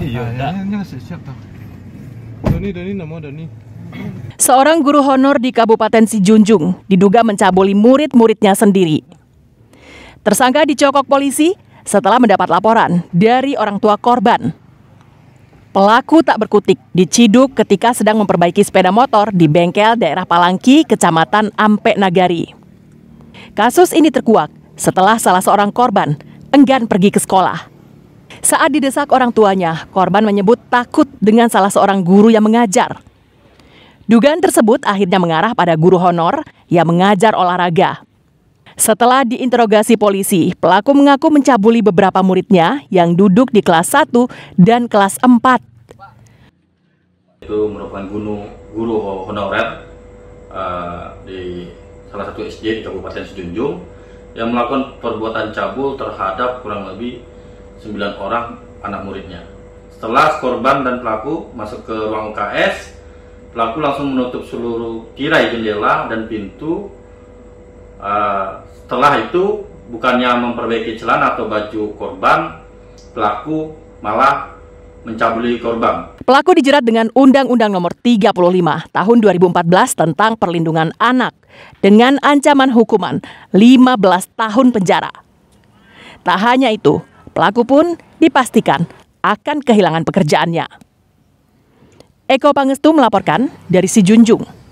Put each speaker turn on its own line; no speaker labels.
Iya, siap tuh. Doni nama Doni.
Seorang guru honor di Kabupaten Sijunjung diduga mencabuli murid-muridnya sendiri. Tersangka dicokok polisi setelah mendapat laporan dari orang tua korban. Pelaku tak berkutik, diciduk ketika sedang memperbaiki sepeda motor di bengkel daerah Palangki, Kecamatan Ampe Nagari. Kasus ini terkuak setelah salah seorang korban enggan pergi ke sekolah. Saat didesak orang tuanya, korban menyebut takut dengan salah seorang guru yang mengajar. Dugaan tersebut akhirnya mengarah pada guru honor yang mengajar olahraga. Setelah diinterogasi polisi, pelaku mengaku mencabuli beberapa muridnya yang duduk di kelas 1 dan kelas 4.
Itu merupakan guru honorer di salah satu SD di Kabupaten Sijunjung yang melakukan perbuatan cabul terhadap kurang lebih 9 orang anak muridnya. Setelah korban dan pelaku masuk ke ruang UKS, pelaku langsung menutup seluruh tirai jendela dan pintu. Setelah itu, bukannya memperbaiki celana atau baju korban, pelaku malah mencabuli korban.
Pelaku dijerat dengan Undang-Undang Nomor 35 Tahun 2014 tentang Perlindungan Anak dengan ancaman hukuman 15 tahun penjara. Tak hanya itu, pelaku pun dipastikan akan kehilangan pekerjaannya. Eko Pangestu melaporkan dari Sijunjung.